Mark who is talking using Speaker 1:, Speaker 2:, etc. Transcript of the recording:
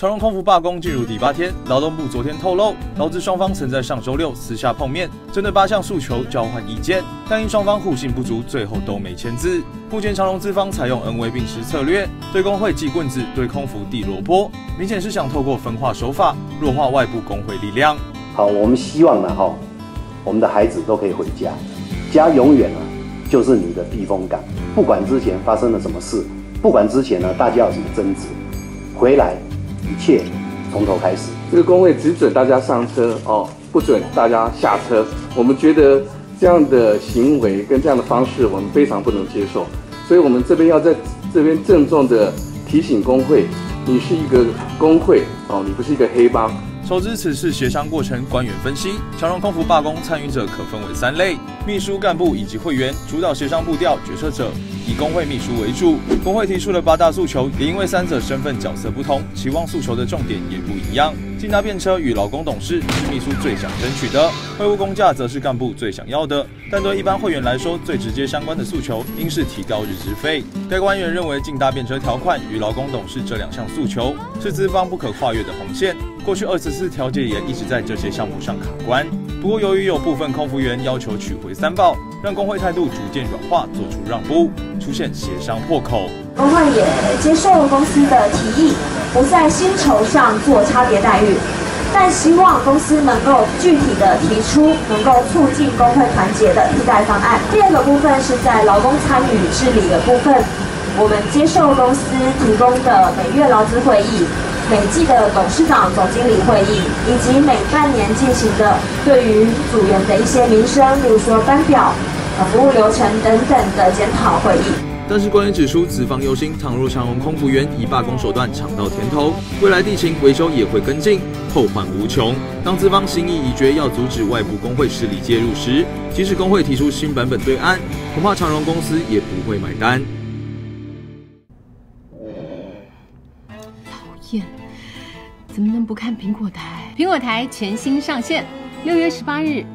Speaker 1: 长荣空服罢工进入第8天，劳动部昨天透露，劳资双方曾在上周6私下碰面，针对8项诉求交换意见，但因双方互信不足，最后都没签字。目前长荣资方采用恩威并施策略，对工会寄棍子，对空服递萝卜，明显是想透过分化手法弱化外部工会力量。
Speaker 2: 好，我们希望呢，我们的孩子都可以回家，家永远呢就是你的避风港。不管之前发生了什么事，不管之前呢大家有什么争执，回来一切从头开始。
Speaker 3: 这个工会只准大家上车不准大家下车。我们觉得这样的行为跟这样的方式，我们非常不能接受。所以我们这边要在这边郑重的提醒工会，你是一个工会你不是一个黑帮。
Speaker 1: 熟知此次协商过程，官员分析，长荣空服罢工参与者可分为3类：秘书、干部以及会员，主导协商步调，决策者以工会秘书为主。工会提出了8大诉求，也因为3者身份角色不同，期望诉求的重点也不一样。竞搭便车与劳工董事是秘书最想争取的，会务工价则是干部最想要的。但对一般会员来说，最直接相关的诉求应是提高日资费。该官员认为，竞搭便车条款与劳工董事这2项诉求是资方不可跨越的红线。过去24调解也一直在这些项目上卡关。不过，由于有部分空服员要求取回3报，让工会态度逐渐软化，做出让步，出现协商破口。
Speaker 4: 工会也接受公司的提议，不在薪酬上做差别待遇，但希望公司能够具体的提出能够促进工会团结的替代方案。第2个部分是在劳工参与治理的部分，我们接受公司提供的每月劳资会议、每季的董事长、总经理会议，以及每半年进行的对于组员的一些民生，例如说班表、服务流程等等的检讨会议。
Speaker 1: 但是官员指出，资方忧心，倘若长荣空服员以罢工手段尝到甜头，未来地勤维修也会跟进，后患无穷。当资方心意已决，要阻止外部工会势力介入时，即使工会提出新版本对案，恐怕长荣公司也不会买单。
Speaker 5: 讨厌，怎么能不看苹果台？苹果台全新上线，6月18日